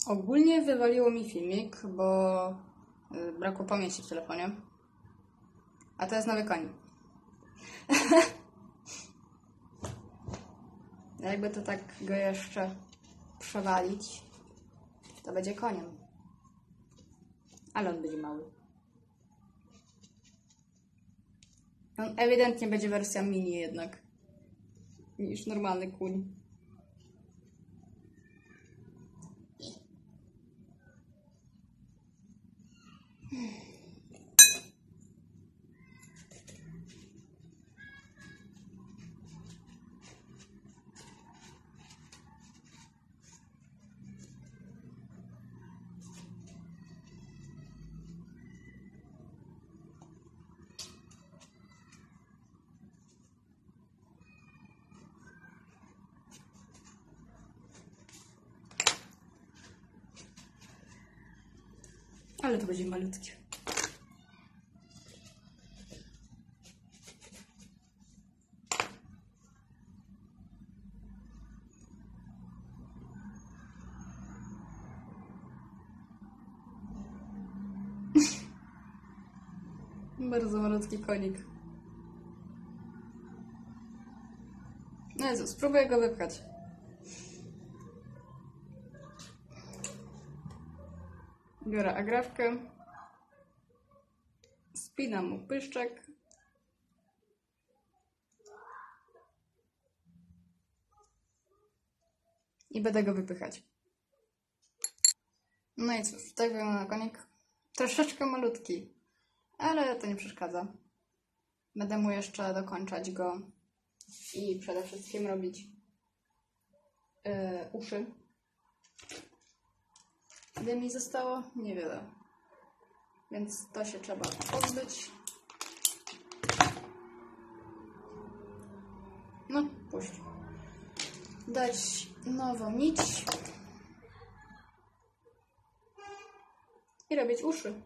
Ogólnie wywaliło mi filmik, bo brakło pamięci w telefonie. A to jest nowy koń. Jakby to tak go jeszcze przewalić, to będzie koniem. Ale on będzie mały. On ewidentnie będzie wersja mini jednak. Niż normalny kuń. Ale to będzie malutkie. Bardzo malutki konik. No Jezu, spróbuję go wypchać. Biorę agrafkę. Spinam mu pyszczek. I będę go wypychać. No i cóż, tak wygląda konik. Troszeczkę malutki, ale to nie przeszkadza. Będę mu jeszcze dokończać go i przede wszystkim robić uszy. Ile mi zostało? Niewiele. Więc to się trzeba pozbyć. No, puść. Dać nową nić. I robić uszy.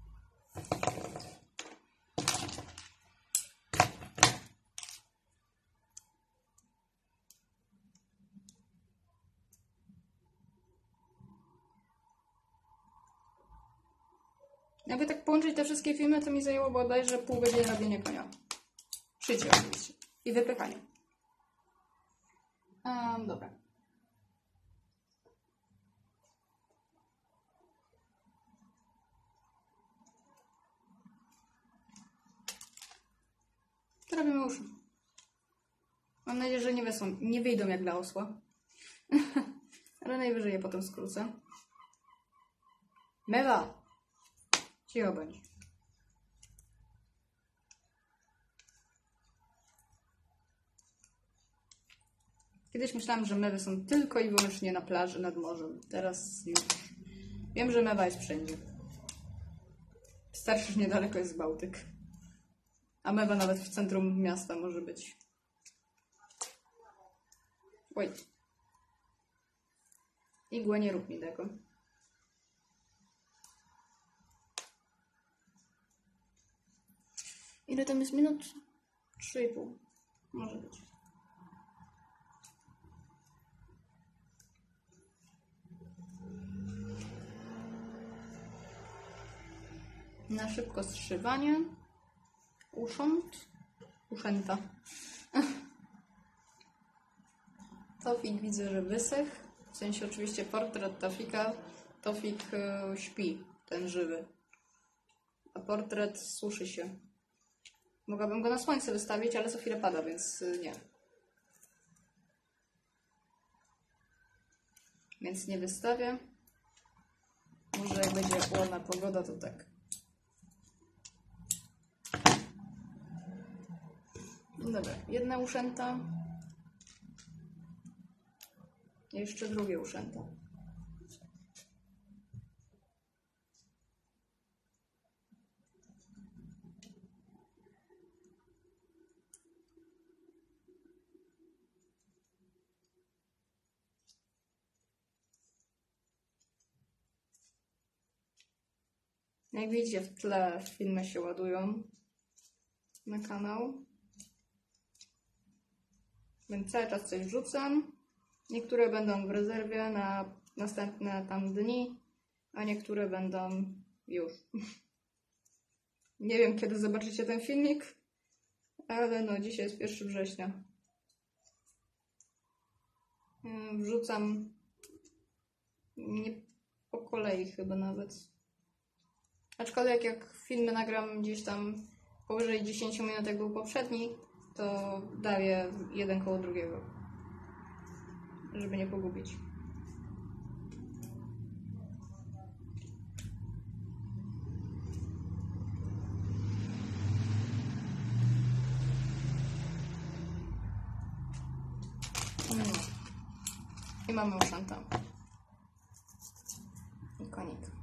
Jakby tak połączyć te wszystkie filmy, to mi zajęło bodajże pół godziny robienia konia. Szycie oczywiście. I wypychanie. Dobra. To robimy uszy. Mam nadzieję, że nie wyjdą jak dla osła. Ale najwyżej je potem skrócę. Mewa! Cicho bądź. Kiedyś myślałam, że mewy są tylko i wyłącznie na plaży nad morzem. Teraz już wiem, że mewa jest wszędzie. Wystarczy, że niedaleko jest Bałtyk. A mewa nawet w centrum miasta może być. Oj. Igła, nie rób mi tego. Ile tam jest minut? 3,5. Może być. Na szybko zszywanie. Uszęta. Tofik widzę, że wysechł. W sensie oczywiście portret Tofika. Tofik śpi, ten żywy. A portret suszy się. Mogłabym go na słońce wystawić, ale co chwilę pada, więc nie. Więc nie wystawię. Może jak będzie ładna pogoda, to tak. Dobra, jedna uszęta. I jeszcze drugie uszęta. Jak widzicie, w tle filmy się ładują na kanał. Więc cały czas coś wrzucam. Niektóre będą w rezerwie na następne tam dni, a niektóre będą już. Nie wiem, kiedy zobaczycie ten filmik, ale no dzisiaj jest 1 września. Wrzucam nie po kolei chyba nawet. Aczkolwiek jak filmy nagram gdzieś tam powyżej 10 minut, jak był poprzedni, to daję jeden koło drugiego, żeby nie pogubić. I mamy uszanta. I konik.